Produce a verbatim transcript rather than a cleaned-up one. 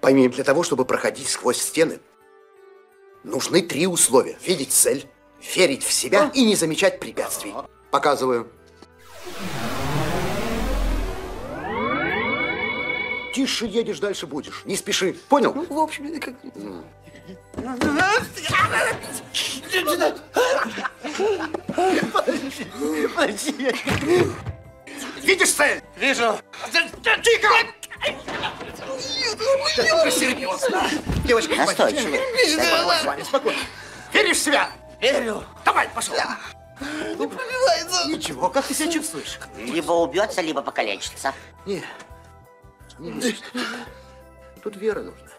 Пойми, для того, чтобы проходить сквозь стены, нужны три условия. Видеть цель, верить в себя и не замечать препятствий. Показываю. Тише едешь, дальше будешь. Не спеши. Понял? Ну, в общем, это как... Подожди. Видишь цель? Вижу. Тихо! Серьезно. Девочка, настойчивый. с вами, спокойно. Веришь в себя? Верю. Давай, пошел. Не пробивается. Ничего, как ты себя чувствуешь? Либо убьется, либо покалечится. Нет. Не, тут вера нужна.